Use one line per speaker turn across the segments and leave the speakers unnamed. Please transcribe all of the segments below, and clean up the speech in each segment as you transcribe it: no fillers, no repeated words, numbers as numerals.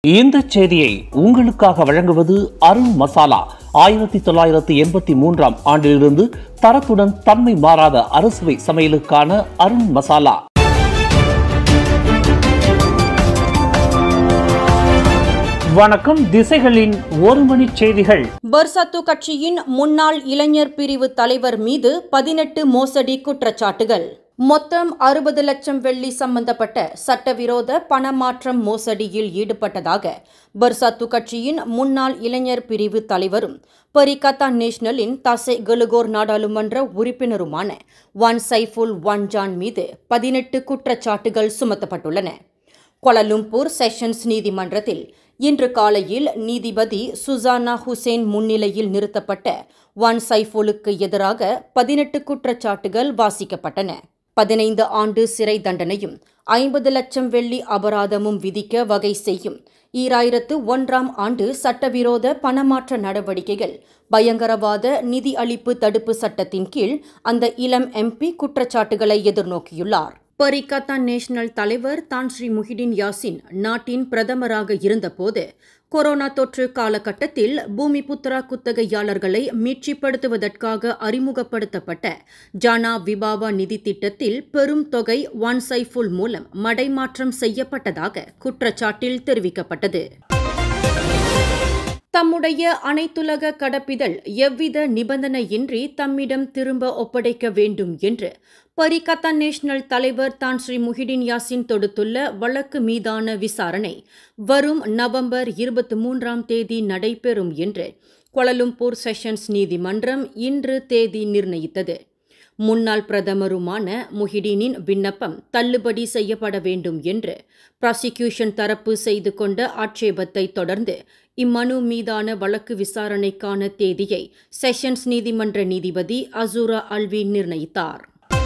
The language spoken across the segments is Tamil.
இந்த செய்தியை உங்களுக்காக வழங்குவது அருண் மசாலா. 1983 ஆண்டிலிருந்து தரத்துடன் தன்மை மாறாத அறுசுவை சமையலுக்கான அருண் மசாலா. வணக்கம். திசைகளின் ஒரு மணி செய்திகள்.
பர்சாத்து கட்சியின் முன்னாள் இளைஞர் பிரிவு தலைவர் மீது 18 மோசடி குற்றச்சாட்டுகள். மொத்தம் 60 லட்சம் வெள்ளி சம்பந்தப்பட்ட சட்டவிரோத பணமாற்றம் மோசடியில் ஈடுபட்டதாக பர்சாத்து கட்சியின் முன்னாள் இளைஞர் பிரிவு தலைவரும் பரிகத்தா நேஷனலின் தசே கலுகோர் நாடாளுமன்ற உறுப்பினருமான வான் சைஃபுல் வான்ஜான் மீது 18 குற்றச்சாட்டுகள் சுமத்தப்பட்டுள்ளன. கோலாலம்பூர் செஷன்ஸ் நீதிமன்றத்தில் இன்று காலையில் நீதிபதி சுசானா ஹுசேன் முன்னிலையில் நிறுத்தப்பட்ட வான் சைஃபுலுக்கு எதிராக 18 குற்றச்சாட்டுகள் வாசிக்கப்பட்டன. 15 ஆண்டு சிறை தண்டனையும் 50 லட்சம் வெள்ளி அபராதமும் விதிக்க வகை செய்யும் 2001ஆம் ஆண்டு சட்டவிரோத பணமாற்ற நடவடிக்கைகள் பயங்கரவாத நிதி அளிப்பு தடுப்பு சட்டத்தின் கீழ் அந்த இளம் எம்பி குற்றச்சாட்டுகளை எதிர்நோக்கியுள்ளார். பரிகத்தா நேஷனல் தலைவர் தான் ஸ்ரீ முஹிடின் யாசின் நாட்டின் பிரதமராக இருந்தபோது கொரோனா தொற்று காலகட்டத்தில் பூமிபுத்ரா குத்தகையாளர்களை மீட்சிப்படுத்துவதற்காக அறிமுகப்படுத்தப்பட்ட ஜானா விபாவா நிதி திட்டத்தில் பெரும் தொகை வான் சைஃபுல் மூலம் மடைமாற்றம் செய்யப்பட்டதாக குற்றச்சாட்டில் தெரிவிக்கப்பட்டது. தம்முடைய அனைத்துலக கடப்பிதழ் எவ்வித நிபந்தனையின்றி தம்மிடம் திரும்ப ஒப்படைக்க வேண்டும் என்று பரிகத்தா நேஷனல் தலைவர் தான் ஸ்ரீ முஹிடின் யாசின் தொடுத்துள்ள வழக்கு மீதான விசாரணை வரும் நவம்பர் 23ஆம் தேதி நடைபெறும் என்று கோலாலம்பூர் செஷன்ஸ் நீதிமன்றம் இன்று தேதி நிர்ணயித்தது. முன்னாள் பிரதமருமான முஹிடினின் விண்ணப்பம் தள்ளுபடி செய்யப்பட வேண்டும் என்று ப்ராசிக்யூஷன் தரப்பு செய்து கொண்ட ஆட்சேபத்தை தொடர்ந்து இம்மனு மீதான வழக்கு விசாரணைக்கான தேதியை செஷன்ஸ் நீதிமன்ற நீதிபதி அசூரா அல்வி நிர்ணயித்தார்.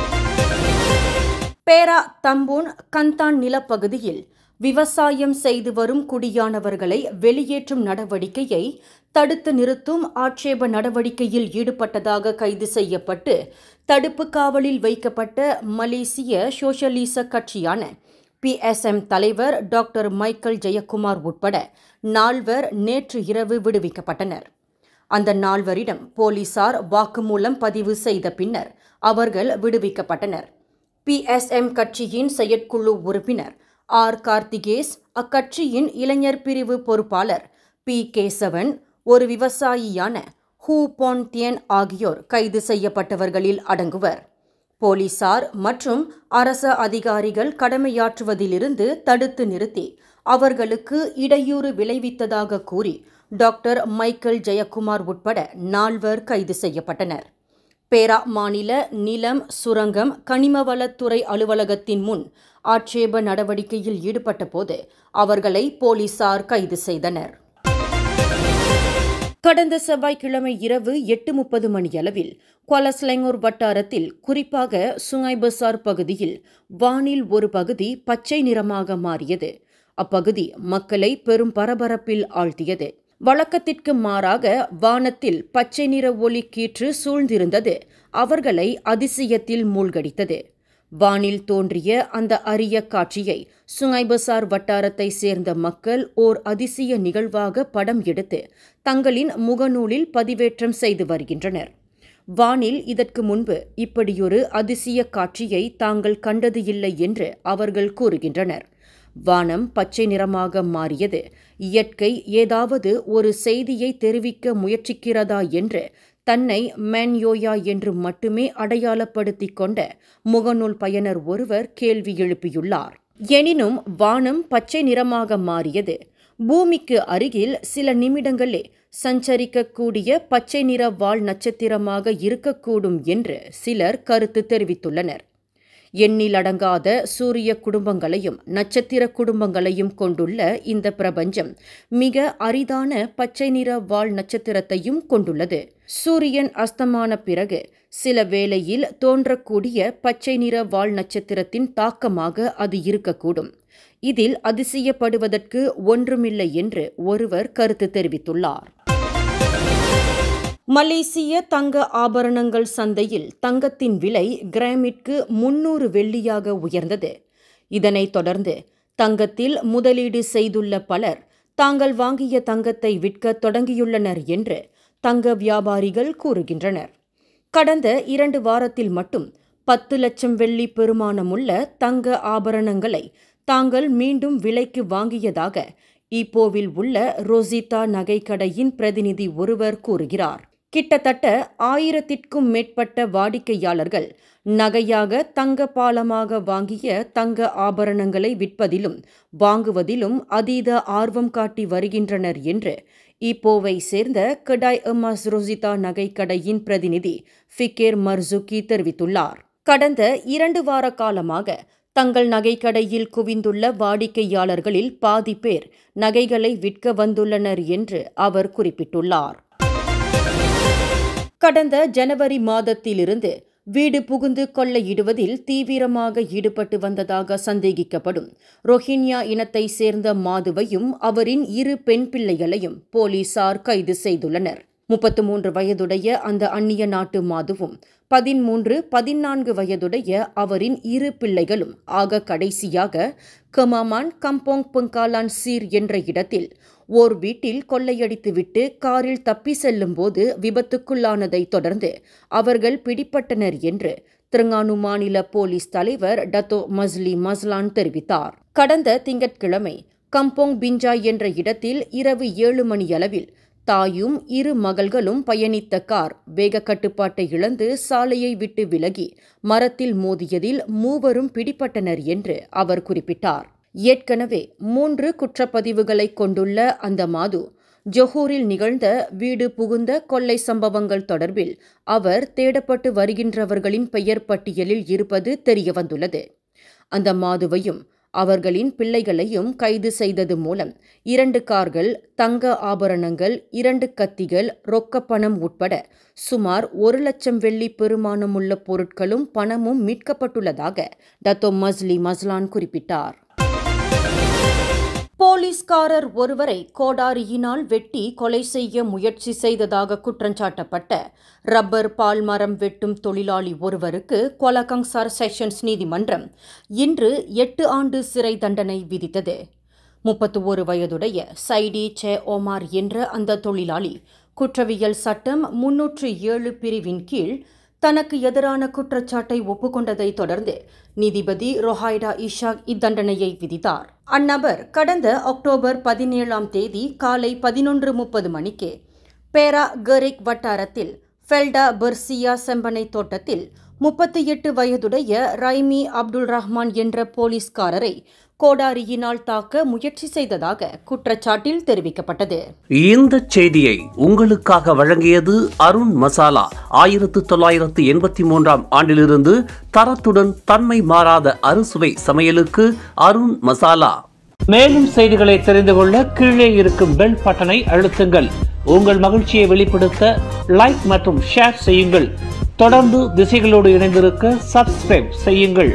பேரா தம்பூன் கந்தான் நிலப்பகுதியில் விவசாயம் செய்து வரும் குடியானவர்களை வெளியேற்றும் நடவடிக்கையை தடுத்து நிறுத்தும் ஆட்சேப நடவடிக்கையில் ஈடுபட்டதாக கைது செய்யப்பட்டு தடுப்பு காவலில் வைக்கப்பட்ட மலேசிய சோஷலிச கட்சியான PSM தலைவர் டாக்டர் மைக்கேல் ஜெயக்குமார் உட்பட 4 நேற்று இரவு விடுவிக்கப்பட்டனர். அந்த 4 போலீசார் வாக்குமூலம் பதிவு செய்த பின்னர் அவர்கள் விடுவிக்கப்பட்டனர். PSM கட்சியின் செயற்குழு உறுப்பினர் R. கார்த்திகேஸ், அக்கட்சியின் இளைஞர் பிரிவு பொறுப்பாளர் P. கேசவன், ஒரு விவசாயியான ஹூ பொன் தியன் ஆகியோர் கைது செய்யப்பட்டவர்களில் அடங்குவர். போலீசார் மற்றும் அரச அதிகாரிகள் கடமையாற்றுவதிலிருந்து தடுத்து நிறுத்தி அவர்களுக்கு இடையூறு விளைவித்ததாக கூறி டாக்டர் மைக்கேல் ஜெயக்குமார் உட்பட 4 கைது செய்யப்பட்டனர். பேரா மாநில நிலம் சுரங்கம் கனிமவளத்துறை அலுவலகத்தின் முன் ஆட்சேப நடவடிக்கையில் ஈடுபட்ட போது அவர்களை போலீசார் கைது செய்தனர். கடந்த செவ்வாய்க்கிழமை இரவு 8:30 மணியளவில் குவாலஸ்லங்கோர் வட்டாரத்தில், குறிப்பாக சுங்காய் பசார் பகுதியில் வானில் ஒரு பகுதி பச்சை நிறமாக மாறியது. அப்பகுதி மக்களை பெரும் பரபரப்பில் ஆழ்த்தியது. வழக்கத்திற்கு மாறாக வானத்தில் பச்சை நிற ஒளி கீற்று சூழ்ந்திருந்தது அவர்களை அதிசயத்தில் மூழ்கடித்தது. வானில் தோன்றிய அந்த அரிய காட்சியை சுங்காய் பசார் வட்டாரத்தை சேர்ந்த மக்கள் ஓர் அதிசய நிகழ்வாக படம் எடுத்து தங்களின் முகநூலில் பதிவேற்றம் செய்து வருகின்றனர். வானில் இதற்கு முன்பு இப்படியொரு அதிசய காட்சியை தாங்கள் கண்டது இல்லை என்று அவர்கள் கூறுகின்றனர். வானம் பச்சை நிறமாக மாறியது இயற்கை ஏதாவது ஒரு செய்தியை தெரிவிக்க முயற்சிக்கிறதா என்று தன்னை மேன்யோயா என்று மட்டுமே அடையாளப்படுத்திக் கொண்ட முகநூல் பயனர் ஒருவர் கேள்வி எழுப்பியுள்ளார். எனினும் வானம் பச்சை நிறமாக மாறியது பூமிக்கு அருகில் சில நிமிடங்களே சஞ்சரிக்கக்கூடிய பச்சை நிற வால் நட்சத்திரமாக இருக்கக்கூடும் என்று சிலர் கருத்து தெரிவித்துள்ளனர். எண்ணிலடங்காத சூரிய குடும்பங்களையும் நட்சத்திர குடும்பங்களையும் கொண்டுள்ள இந்த பிரபஞ்சம் மிக அரிதான பச்சை நிற வால் நட்சத்திரத்தையும் கொண்டுள்ளது. சூரியன் அஸ்தமான பிறகு சில வேளையில் தோன்றக்கூடிய பச்சை நிற வால் நட்சத்திரத்தின் தாக்கமாக அது இருக்கக்கூடும். இதில் அதிசயப்படுவதற்கு ஒன்றுமில்லை என்று ஒருவர் கருத்து தெரிவித்துள்ளார். மலேசிய தங்க ஆபரணங்கள் சந்தையில் தங்கத்தின் விலை கிராமிற்கு 300 வெள்ளியாக உயர்ந்தது. இதனைத் தொடர்ந்து தங்கத்தில் முதலீடு செய்துள்ள பலர் தாங்கள் வாங்கிய தங்கத்தை விற்க தொடங்கியுள்ளனர் என்று தங்க வியாபாரிகள் கூறுகின்றனர். கடந்த 2 வாரத்தில் மட்டும் 10 லட்சம் வெள்ளி பெறுமானமுள்ள தங்க ஆபரணங்களை தாங்கள் மீண்டும் விலைக்கு வாங்கியதாக ஈப்போவில் உள்ள ரோசிதா நகைக்கடையின் பிரதிநிதி ஒருவர் கூறுகிறார். கிட்டத்தட்ட 1000க்கும் மேற்பட்ட வாடிக்கையாளர்கள் நகையாக தங்க பாலமாக வாங்கிய தங்க ஆபரணங்களை விற்பதிலும் வாங்குவதிலும் அதீத ஆர்வம் காட்டி வருகின்றனர் என்று ஈப்போவை சேர்ந்த கடாய் எமாஸ் ரோசிதா நகைக்கடையின் பிரதிநிதி ஃபிகேர் மர்சுகி தெரிவித்துள்ளார். கடந்த 2 வார காலமாக தங்கள் நகைக்கடையில் குவிந்துள்ள வாடிக்கையாளர்களில் பாதி பேர் நகைகளை விற்க வந்துள்ளனர் என்று அவர் குறிப்பிட்டுள்ளார். கடந்த ஜனவரி மாதத்திலிருந்து வீடு புகுந்து கொள்ளையிடுவதில் தீவிரமாக ஈடுபட்டு வந்ததாக சந்தேகிக்கப்படும் ரோஹிங்யா இனத்தை சேர்ந்த மாதுவையும் அவரின் 2 பெண் பிள்ளைகளையும் போலீசார் கைது செய்துள்ளனர். 33 வயதுடைய அந்த அந்நிய நாட்டு மாதுவும் 13, 14 வயதுடைய அவரின் 2 பிள்ளைகளும் ஆக கடைசியாக கமாமான் கம்போங் பங்காலான் சீர் என்ற இடத்தில் ஓர் வீட்டில் கொள்ளையடித்துவிட்டு காரில் தப்பி செல்லும் போது விபத்துக்குள்ளானதை தொடர்ந்து அவர்கள் பிடிபட்டனர் என்று திரங்கானு மாநில போலீஸ் தலைவர் டத்தோ மஸ்லி மஸ்லான் தெரிவித்தார். கடந்த திங்கட்கிழமை கம்போங் பிஞ்சாய் என்ற இடத்தில் இரவு 7 மணியளவில் தாயும் 2 மகள்களும் பயணித்த கார் வேக கட்டுப்பாட்டை இழந்து சாலையை விட்டு விலகி மரத்தில் மோதியதில் 3 பிடிபட்டனர் என்று அவர் குறிப்பிட்டார். ஏற்கனவே 3 குற்றப்பதிவுகளை கொண்டுள்ள அந்த மாது ஜொஹூரில் நிகழ்ந்த வீடு புகுந்த கொள்ளை சம்பவங்கள் தொடர்பில் அவர் தேடப்பட்டு வருகின்றவர்களின் பெயர் பட்டியலில் இருப்பது தெரியவந்துள்ளது. அந்த மாதுவையும் அவர்களின் பிள்ளைகளையும் கைது செய்தது மூலம் 2 கார்கள், தங்க ஆபரணங்கள், 2 கத்திகள், ரொக்கப்பணம் உட்பட சுமார் 1 லட்சம் வெள்ளி பெறுமானமுள்ள பொருட்களும் பணமும் மீட்கப்பட்டுள்ளதாக டத்தோ மஸ்லி மஸ்லான் குறிப்பிட்டார். போலீஸ்காரர் ஒருவரை கோடாரியினால் வெட்டி கொலை செய்ய முயற்சி செய்ததாக குற்றஞ்சாட்டப்பட்ட ரப்பர் பால் மரம் வெட்டும் தொழிலாளி ஒருவருக்கு கோலகங்சார் செஷன்ஸ் நீதிமன்றம் இன்று 8 ஆண்டு சிறை தண்டனை விதித்தது. 31 வயதுடைய சைடி சே ஓமார் என்ற அந்த தொழிலாளி குற்றவியல் சட்டம் 307 பிரிவின் கீழ் தனக்கு எதிரான குற்றச்சாட்டை ஒப்புக்கொண்டதை தொடர்ந்து நீதிபதி ரொஹாய்டா இஷாக் இத்தண்டனையை விதித்தார். அந்நபர் கடந்த அக்டோபர் 17ஆம் தேதி காலை 11:30 மணிக்கு பேரா கரிக் வட்டாரத்தில் ஃபெல்டா பெர்சியா செம்பனை தோட்டத்தில் 38 வயதுடைய ரைமி அப்துல் ரஹ்மான் என்ற போலீஸ்காரரை கோடாரியினால் தாக்க முயற்சி செய்ததாக குற்றச்சாட்டில் தெரிவிக்கப்பட்டது.
இந்த செய்தியை உங்களுக்காக வழங்கியது அருண் மசாலா. 1983ஆம் ஆண்டிலிருந்து தரத்துடன் தன்மை மாறாத அறுசுவை சமையலுக்கு அருண் மசாலா. மேலும் செய்திகளை தெரிந்து கொள்ள கீழே இருக்கும் பெல் பட்டனை அழுத்துங்கள். உங்கள் மகிழ்ச்சியை வெளிப்படுத்த லைக் மற்றும் ஷேர் செய்யுங்கள். தொடர்ந்து திசைகளோடு இணைந்திருக்க சப்ஸ்கிரைப் செய்யுங்கள்.